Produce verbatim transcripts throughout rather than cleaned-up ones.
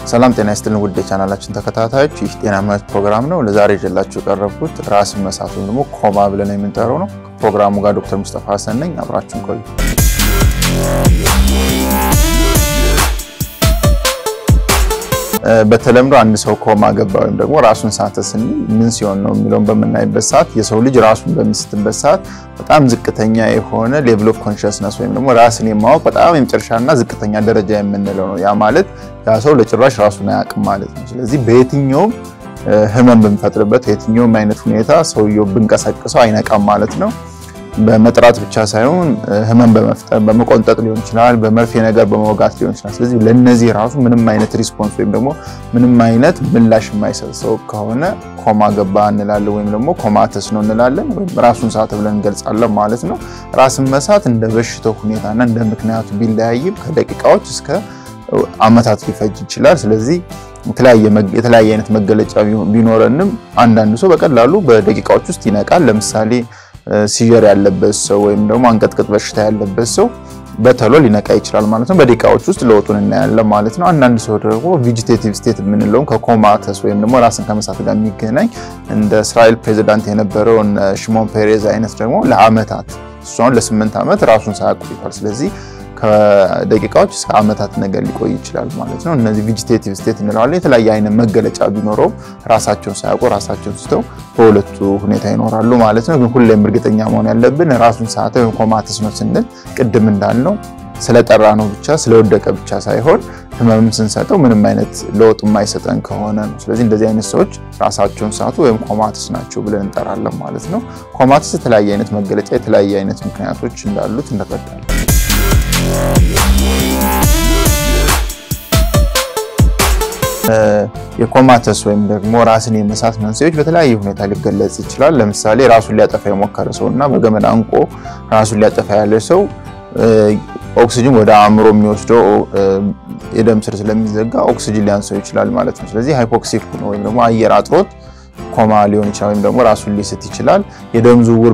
ሰላም ጤና ይስጥልን ውድ ቻናላችን ተከታታዮች ይህ ጤናማት ፕሮግራም ነው ለዛሬ ጀላችሁ ቀረብኩት ራስ መሳቱን ደግሞ ኮማ ብለን የምንጠራው ነው ፕሮግራሙ ጋር ዶክተር ሙስጠፋ ሐሰን ነኝ አብራችሁን ቆዩ በተለምዶ አንድ ሰው ኮማ ገባ ወይም ደግሞ ራሱን ሳተ ስንል ምን ሲሆን ነው የሚለውን በመናይበት ሰዓት የሰው ልጅ ራሱን በሚስትበት ሰዓት በጣም ዝቅተኛ የሆነ ሌቭል ኦፍ ኮንሺየስነስ ወይም ደግሞ ራስን የማወቅ በጣም የመጨረሻና ዝቅተኛ ደረጃ የምንለው ነው ያ ማለት ያ ሰው ለጭራሽ ራሱን አያውቅም ማለት ነው ስለዚህ በየትኛውም ህመም በሚፈጥርበት የትኛውም አይነት ሁኔታ ሰውየው ብንቀሳቀሰው አይነቃም ማለት ነው በመጥራት ብቻ ሳይሆን ህመም በመፍጠር በመቆንጠጥ ሊሆን ይችላል በመርፌ ነገር በመወጋት ሊሆን ይችላል ስለዚህ ለነዚህ ራሱ ምንም አይነት ሪስፖንስ ወይም ደግሞ ምንም አይነት ምላሽ የማይሰጠው ከሆነ ኮማ ገባ እንላለን ወይም ደግሞ ኮማተስ ነው እንላለን ወይም ራሱን ሳተ ብለን እንገልጻለን ማለት ነው ራስን መሳት እንደ በሽታው ሁኔታና እንደ ምክንያቱ ቢለያይም ከደቂቃዎች እስከ አመታት ሊፈጅ ይችላል ስለዚህ የተለያየ የተለያየ አይነት መገለጫ ቢኖርንም አንዳንድ ሰው በቀላሉ በደቂቃዎች ውስጥ ይነቃል ለምሳሌ ሲጀር ያለበት ሰው ወይም ደግሞ አንቀጥቅጥ በሽታ ያለበት ሰው በተሎ ሊነቃ ይችላል ማለት ነው በደቂቃዎች ውስጥ ለውጡን እናያለን ማለት ነው አንዳንድ ሰው ደግሞ ቬጂቴቲቭ ስቴት የምንለው ከኮማተስ ወይም ደግሞ ራስን ከመሳት ጋር የሚገናኝ እንደ እስራኤል ፕሬዝዳንት የነበረው ሽሞን ፔሬዝ አይነት ደግሞ ለአመታት እሱን ለስምንት አመት ራሱን ሳያቆይቷል ስለዚህ ከደቂቃዎች እስከ አመታት ነገር ሊቆይ ይችላል ማለት ነው እነዚህ ቬጂቴቲቭ ስቴት እንላለን የተለያየ አይነት መገለጫ ቢኖረው ራሳቸውን ሳያቆ ራሳቸውን ስተው በሁለቱ ሁኔታ ይኖራሉ ማለት ነው ግን ሁሌም እርግጠኛ መሆን ያለብን ራሱን ሳተ ወይም ኮማተስ ነው ስንል ቅድም እንዳልነው ስለጠራ ነው ብቻ ስለወደቀ ብቻ ሳይሆን ህመም ስንሰጠው ምንም አይነት ለውጥ የማይሰጠን ከሆነ ነው ስለዚህ እንደዚህ አይነት ሰዎች ራሳቸውን ሳቱ ወይም ኮማተስ ናቸው ብለን እንጠራለን ማለት ነው ኮማተስ የተለያየ አይነት መገለጫ የተለያየ አይነት ምክንያቶች እንዳሉት እንረዳለን የኮማተስ ወይም ደግሞ ራስን የመሳት መንስኤዎች በተለያየ ሁኔታ ሊገለጽ ይችላል ለምሳሌ ራሱን ሊያጠፋ የሞከረ ሰውና በገመድ አንቆ ራሱን ሊያጠፋ ያለ ሰው ኦክሲጅን ወደ አእምሮ የሚወስደው የደም ስር ስለሚዘጋ ኦክሲጅን ሊያንሰው ይችላል ማለት ነው ስለዚህ ሃይፖክሲክ ነው ወይም ደግሞ አየር አጥሮት ኮማ ሊሆን ይችላል ወይም ደግሞ ራሱን ሊስት ይችላል የደም ዝውውር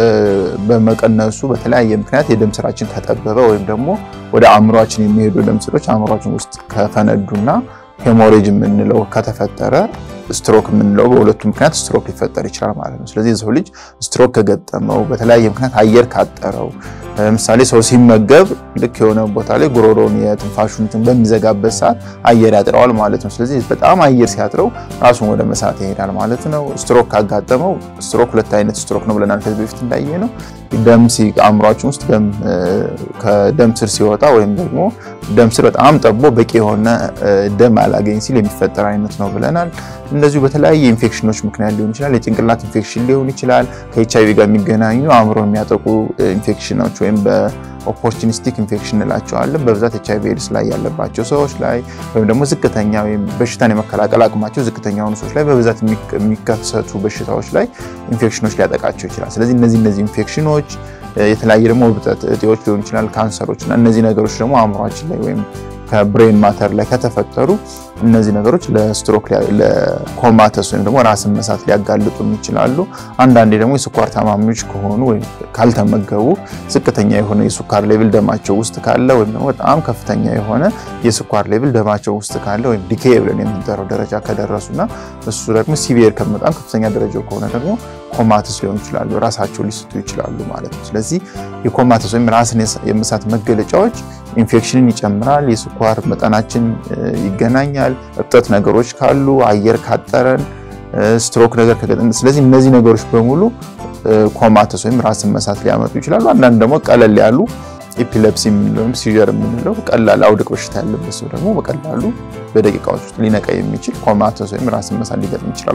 በመቀነሱ በተለያየ ምክንያት የደም ስራችን ከጠበበ ወይም ደግሞ ወደ አእምሮአችን የሚሄዱ ደም ስሮች አእምሮአችን ውስጥ ከፈነዱና ሄሞሬጅ ምንለው ከተፈጠረ ስትሮክ ምንለው በሁለቱ ምክንያት ስትሮክ ሊፈጠር ይችላል ማለት ነው ስለዚህ ሰው ልጅ ስትሮክ ከገጠመው በተለያየ ምክንያት አየር ካጠረው ለምሳሌ ሰው ሲመገብ ልክ የሆነ ቦታ ላይ ጉሮሮን የትንፋሹን በሚዘጋበት ሰዓት አየር ያጥረዋል ማለት ነው ስለዚህ በጣም አየር ሲያጥረው ራሱን ወደ መሳት ይሄዳል ማለት ነው ስትሮክ ካጋጠመው ስትሮክ ሁለት አይነት ስትሮክ ነው ብለናል ከዚህ በፊት እንዳየነው ደም ሲአምሯችን ውስጥ ደም ከደም ስር ሲወጣ ወይም ደግሞ ደም ስር በጣም ጠቦ በቂ የሆነ ደም አላገኝ ሲል የሚፈጠር አይነት ነው ብለናል እንደዚሁ በተለያየ ኢንፌክሽኖች ምክንያት ሊሆን ይችላል የጭንቅላት ኢንፌክሽን ሊሆን ይችላል ከኤችአይቪ ጋር የሚገናኙ አእምሮ የሚያጠቁ ኢንፌክሽኖች ወይም በኦፖርቹኒስቲክ ኢንፌክሽን እንላቸዋለን በብዛት ኤችአይቪ ኤድስ ላይ ያለባቸው ሰዎች ላይ ወይም ደግሞ ዝቅተኛ ወይም በሽታን የመከላከል አቅማቸው ዝቅተኛ ሆኑ ሰዎች ላይ በብዛት የሚከሰቱ በሽታዎች ላይ ኢንፌክሽኖች ሊያጠቃቸው ይችላል ስለዚህ እነዚህ እነዚህ ኢንፌክሽኖች የተለያየ ደግሞ እብጠት እጢዎች ሊሆን ይችላል ካንሰሮች እና እነዚህ ነገሮች ደግሞ አእምሮአችን ላይ ወይም ከብሬን ማተር ላይ ከተፈጠሩ እነዚህ ነገሮች ለስትሮክ ለኮማተስ ወይም ደግሞ ራስን መሳት ሊያጋልጡ ይችላሉ አንዳንዴ ደግሞ የስኳር ታማሚዎች ከሆኑ ወይ ካልተመገቡ ዝቅተኛ የሆነ የስኳር ሌቭል ደማቸው ውስጥ ካለ ወይም ደግሞ በጣም ከፍተኛ የሆነ የስኳር ሌቭል ደማቸው ውስጥ ካለ ወይም ዲኬይ ብለን የምንጠራው ደረጃ ከደረሱና እሱ ደግሞ ሲቪየር ከመጣም ከፍተኛ ደረጃው ከሆነ ደግሞ ኮማተስ ሊሆን ይችላል ራሳቸው ሊስቱ ይችላሉ ማለት ነው ስለዚህ የኮማተስ ወይም ራስን የመሳት መገለጫዎች ኢንፌክሽንን ይጨምራል የስኳር መጠናችን ይገናኛል እብጠት ነገሮች ካሉ አየር ካጠረን ስትሮክ ነገር ከገጠመን ስለዚህ እነዚህ ነገሮች በሙሉ ኮማተስ ወይም ራስን መሳት ሊያመጡ ይችላሉ አንዳንድ ደግሞ ቀለል ያሉ ኤፒሌፕሲ ወይም ሲጀር ምንለው ቀላል አውድቅ በሽታ ያለበት ሰው ደግሞ በቀላሉ በደቂቃዎች ውስጥ ሊነቃ የሚችል ኮማተስ ወይም ራስን መሳት ሊገጥም ይችላል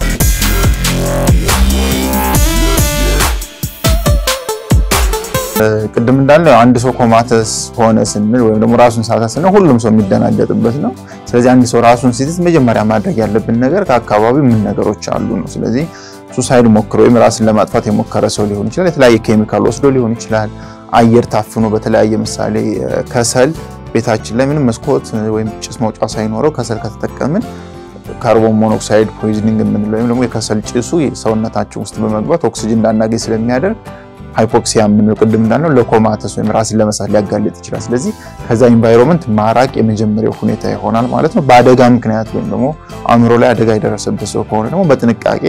ቅድም እንዳለው አንድ ሰው ኮማተስ ሆነ ስንል ወይም ደግሞ ራሱን ሳተ ስንል ሁሉም ሰው የሚደናገጥበት ነው ስለዚህ አንድ ሰው ራሱን ሲይዝ መጀመሪያ ማድረግ ያለብን ነገር ከአካባቢው ምን ነገሮች አሉ ነው ስለዚህ ሱሳይድ ሞክሮ ወይም ራስን ለማጥፋት የሞከረ ሰው ሊሆን ይችላል የተለያየ ኬሚካል ወስዶ ሊሆን ይችላል አየር ታፍኖ በተለያየ ምሳሌ ከሰል ቤታችን ላይ ምንም መስኮት ወይም ጭስ መውጫ ሳይኖረው ከሰል ከተጠቀምን ካርቦን ሞኖክሳይድ ፖይዝኒንግ ምንለው ወይም ደግሞ የከሰል ጭሱ ሰውነታችን ውስጥ በመግባት ኦክሲጅን እንዳናገኝ ስለሚያደርግ ሃይፖክሲያ ምን ቅድም እንዳልነው ለኮማተስ ወይም ራስን ለመሳት ሊያጋልጥ ይችላል ስለዚህ ከዛ ኢንቫይሮንመንት ማራቅ የመጀመሪያው ሁኔታ ይሆናል ማለት ነው በአደጋ ምክንያት ወይም ደግሞ አእምሮ ላይ አደጋ የደረሰበት ሰው ከሆነ ደግሞ በጥንቃቄ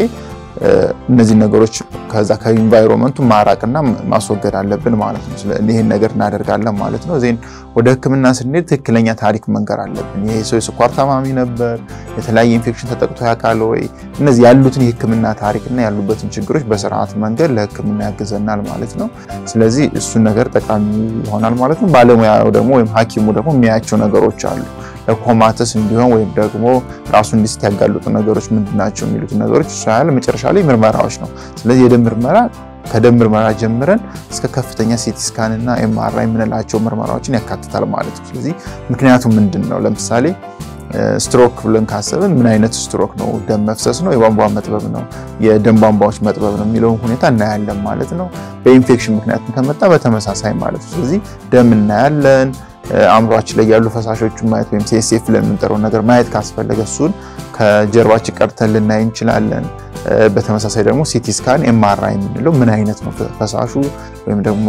እነዚህ ነገሮች ከዛ ከኢንቫይሮንመንቱ ማራቅና ማስወገድ አለብን ማለት ነው ስለዚህ ይሄን ነገር እናደርጋለን ማለት ነው ዜን ወደ ህክምና ስንሄድ ትክክለኛ ታሪክ መንገር አለብን ይሄ ሰው የስኳር ታማሚ ነበር የተለያየ ኢንፌክሽን ተጠቅቶ ያካለ ወይ እነዚህ ያሉትን የህክምና ታሪክና ያሉበትን ችግሮች በስርዓት መንገድ ለህክምና ያገዘናል ማለት ነው ስለዚህ እሱ ነገር ጠቃሚ ይሆናል ማለት ነው ባለሙያው ደግሞ ወይም ሐኪሙ ደግሞ የሚያያቸው ነገሮች አሉ ለኮማተስ እንዲሆን ወይም ደግሞ ራሱን እንዲስት ያጋልጡ ነገሮች ምንድናቸው የሚሉት ነገሮች ሻል መጨረሻ ላይ ምርመራዎች ነው ስለዚህ የደም ምርመራ ከደም ምርመራ ጀምረን እስከ ከፍተኛ ሲቲ ስካን እና ኤምአርአይ ምንላቸው ምርመራዎችን ያካትታል ማለት ነው ስለዚህ ምክንያቱ ምንድነው ለምሳሌ ስትሮክ ብለን ካሰብን ምን አይነት ስትሮክ ነው ደም መፍሰስ ነው የቧንቧ መጥበብ ነው የደም ቧንቧዎች መጥበብ ነው የሚለው ሁኔታ እናያለን ማለት ነው በኢንፌክሽን ምክንያት ከመጣ በተመሳሳይ ማለት ነው ስለዚህ ደም እናያለን አምሯችን ላይ ያሉ ፈሳሾችን ማየት ወይም ሲኤስኤፍ ለምንጠራው ነገር ማየት ካስፈለገ እሱን ከጀርባችን ቀርተን ልናይ እንችላለን በተመሳሳይ ደግሞ ሲቲ ስካን ኤምአርአይ ምንለው ምን አይነት ነው ፈሳሹ ወይም ደግሞ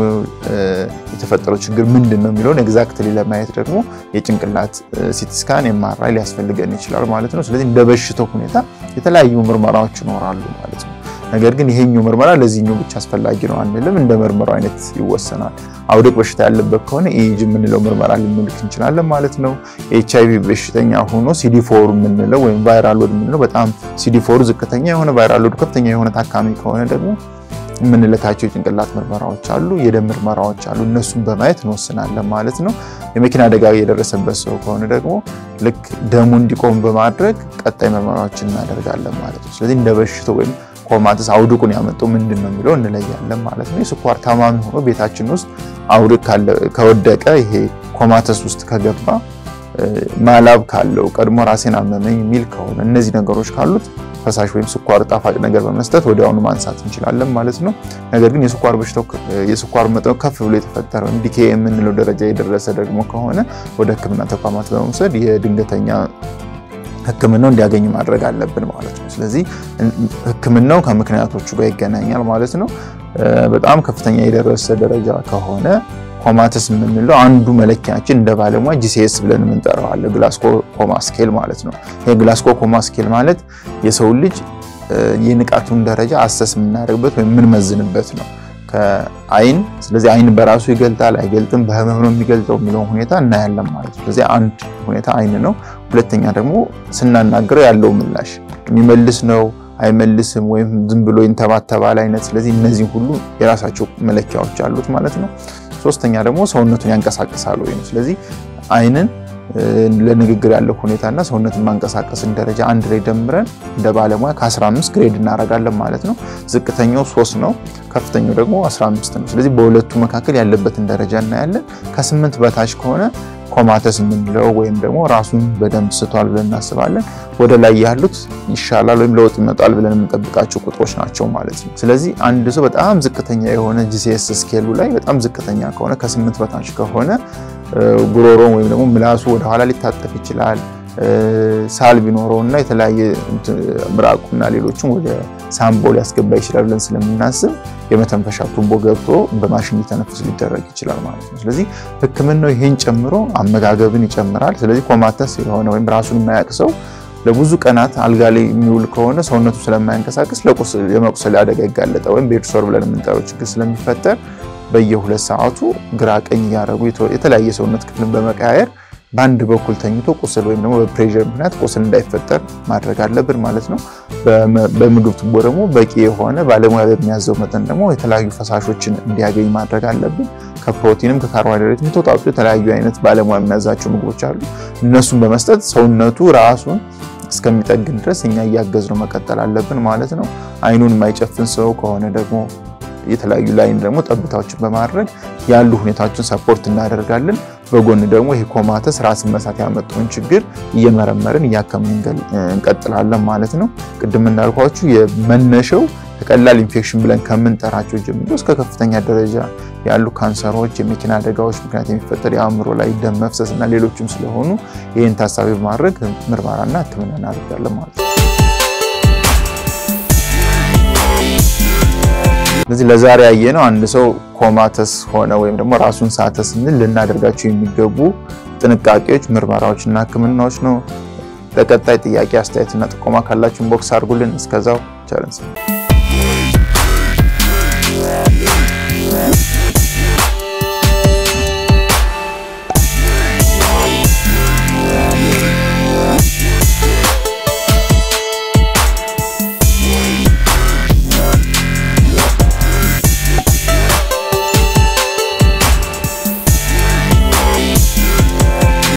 የተፈጠረው ችግር ምንድነው የሚለው ኤግዛክትሊ ለማየት ደግሞ የጭንቅላት ሲቲ ስካን ኤምአርአይ ሊያስፈልገን ይችላል ማለት ነው ስለዚህ እንደ በሽታው ሁኔታ የተለያዩ ምርመራዎች ይኖራሉ ማለት ነው ነገር ግን ይሄኛው ምርመራ ለዚህኛው ብቻ አስፈላጊ ነው አንልም እንደ ምርመራው አይነት ይወሰናል አውድቅ በሽታ ያለበት ከሆነ ኢጂ ምንለው ምርመራ ልንልክ እንችላለን ማለት ነው ኤችአይቪ በሽተኛ ሆኖ ሲዲ ፎር ምንለው ወይም ቫይራል ሎድ ምንለው በጣም ሲዲ ፎር ዝቅተኛ የሆነ ቫይራል ሎድ ከፍተኛ የሆነ ታካሚ ከሆነ ደግሞ ምንለታቸው ጭንቅላት ምርመራዎች አሉ የደም ምርመራዎች አሉ እነሱን በማየት እንወስናለን ማለት ነው የመኪና አደጋ የደረሰበት ሰው ከሆነ ደግሞ ልክ ደሙ እንዲቆም በማድረግ ቀጣይ ምርመራዎችን እናደርጋለን ማለት ነው ስለዚህ እንደ በሽታው ወይም ኮማተስ አውድቁን ያመጣው ምንድነው የሚለው እንለያለን ማለት ነው የስኳር ታማሚ ሆኖ ቤታችን ውስጥ አውድቅ ከወደቀ ይሄ ኮማተስ ውስጥ ከገባ ማላብ ካለው ቀድሞ ራሴን አመመኝ ሚል ከሆነ እነዚህ ነገሮች ካሉት ፈሳሽ ወይም ስኳር ጣፋጭ ነገር በመስጠት ወዲያውኑ ማንሳት እንችላለን ማለት ነው ነገር ግን የስኳር በሽታው የስኳር መጠን ከፍ ብሎ የተፈጠረው ዲኬ የምንለው ደረጃ የደረሰ ደግሞ ከሆነ ወደ ህክምና ተቋማት በመውሰድ የድንገተኛ ህክምናው እንዲያገኝ ማድረግ አለብን ማለት ነው ስለዚህ ህክምናው ከምክንያቶቹ ጋር ይገናኛል ማለት ነው በጣም ከፍተኛ የደረሰ ደረጃ ከሆነ ኮማተስ ምንለው አንዱ መለኪያችን እንደ ባለሙያ ጂሲኤስ ብለን የምንጠራው አለ ግላስኮ ኮማ ስኬል ማለት ነው የግላስኮ ኮማ ስኬል ማለት የሰው ልጅ የንቃቱን ደረጃ አሰስ የምናደርግበት ወይም ምን መዝንበት ነው ከአይን ስለዚህ አይን በራሱ ይገልጣል አይገልጥም በህመም ነው የሚገልጠው የሚለው ሁኔታ እናያለን ማለት ነው ስለዚህ አንድ ሁኔታ አይን ነው ሁለተኛ ደግሞ ስናናገረው ያለው ምላሽ የሚመልስ ነው አይመልስም ወይም ዝም ብሎ ይንተባተባል አይነት ስለዚህ እነዚህ ሁሉ የራሳቸው መለኪያዎች አሉት ማለት ነው ሶስተኛ ደግሞ ሰውነቱን ያንቀሳቅሳል ወይ ነው ስለዚህ አይንን ለንግግር ያለው ሁኔታና ሰውነቱን ማንቀሳቀስን ደረጃ አንድ ላይ ደምረን እንደ ባለሙያ ከ15 ግሬድ እናረጋለን ማለት ነው ዝቅተኛው ሶስት ነው ከፍተኛው ደግሞ አስራ አምስት ነው ስለዚህ በሁለቱ መካከል ያለበትን ደረጃ እናያለን ከ8 በታች ከሆነ ኮማተስ ምንለው ወይም ደግሞ ራሱን በደንብ ስቷል ብለን እናስባለን ወደ ላይ ያሉት ይሻላል ወይም ለውጥ ይመጣል ብለን የምንጠብቃቸው ቁጥሮች ናቸው ማለት ነው ስለዚህ አንድ ሰው በጣም ዝቅተኛ የሆነ ጂሲኤስ ስኬሉ ላይ በጣም ዝቅተኛ ከሆነ ከ8 በታች ከሆነ ጉሮሮ ወይም ደግሞ ምላሱ ወደ ኋላ ሊታጠፍ ይችላል ሳል ቢኖርውና የተለያየ ምራቁና ሌሎችም ወደ ሳምቦል ያስገባ ይችላል ብለን ስለምናስብ የመተንፈሻ ቱቦ ገብቶ በማሽን ሊተነፍስ ሊደረግ ይችላል ማለት ነው ስለዚህ ህክምናው ይሄን ጨምሮ አመጋገብን ይጨምራል ስለዚህ ኮማተስ የሆነ ወይም ራሱን የማያቅሰው ለብዙ ቀናት አልጋ ላይ የሚውል ከሆነ ሰውነቱ ስለማያንቀሳቀስ ለቁስል የመቁሰል አደጋ ይጋለጣል ወይም ቤድሶር ብለን የምንጠራው ችግር ስለሚፈጠር በየሁለት ሰዓቱ ግራ ቀኝ ያረጉ የተለያየ ሰውነት ክፍልን በመቀያየር ባንድ በኩል ተኝቶ ቁስል ወይም ደግሞ በፕሬሸር ምክንያት ቁስል እንዳይፈጠር ማድረግ አለብን ማለት ነው በምግብ ቱቦ ደግሞ በቂ የሆነ ባለሙያ በሚያዘው መጠን ደግሞ የተለያዩ ፈሳሾችን እንዲያገኝ ማድረግ አለብን ከፕሮቲንም ከካርቦሃይድሬትም ተጣጣጡ የተለያዩ አይነት ባለሙያ የሚያዛቸው ምግቦች አሉ እነሱን በመስጠት ሰውነቱ ራሱን እስከሚጠግን ድረስ እኛ ያያገዝነው መቀጠል አለብን ማለት ነው አይኑን የማይጨፍን ሰው ከሆነ ደግሞ የተለያዩ ላይን ደግሞ ጠብታዎችን በማድረግ ያሉ ሁኔታዎችን ሰፖርት እናደርጋለን በጎን ደግሞ ይሄ ኮማተስ ራስን መሳት ያመጣውን ችግር እየመረመርን ያከምን እንቀጥላለን ማለት ነው ቅድም እንዳልኳችሁ የመነሻው ተቀላል ኢንፌክሽን ብለን ከምንጠራቸው ጀምሮ እስከ ከፍተኛ ደረጃ ያሉ ካንሰሮች የመኪና አደጋዎች ምክንያት የሚፈጠር የአእምሮ ላይ ደም መፍሰስና ሌሎችም ስለሆኑ ይሄን ታሳቢ በማድረግ ምርመራና ህክምና እናደርጋለን ማለት ነው ስለዚህ ለዛሬ ያየነው አንድ ሰው ኮማተስ ሆነ ወይም ደግሞ ራሱን ሳተ ስንል ልናደርጋቸው የሚገቡ ጥንቃቄዎች ምርመራዎችና ህክምናዎች ነው ለቀጣይ ጥያቄ አስተያየትና ጥቆማ ካላችሁ ኢንቦክስ አድርጉልን እስከዛው ቸር እንሰንብት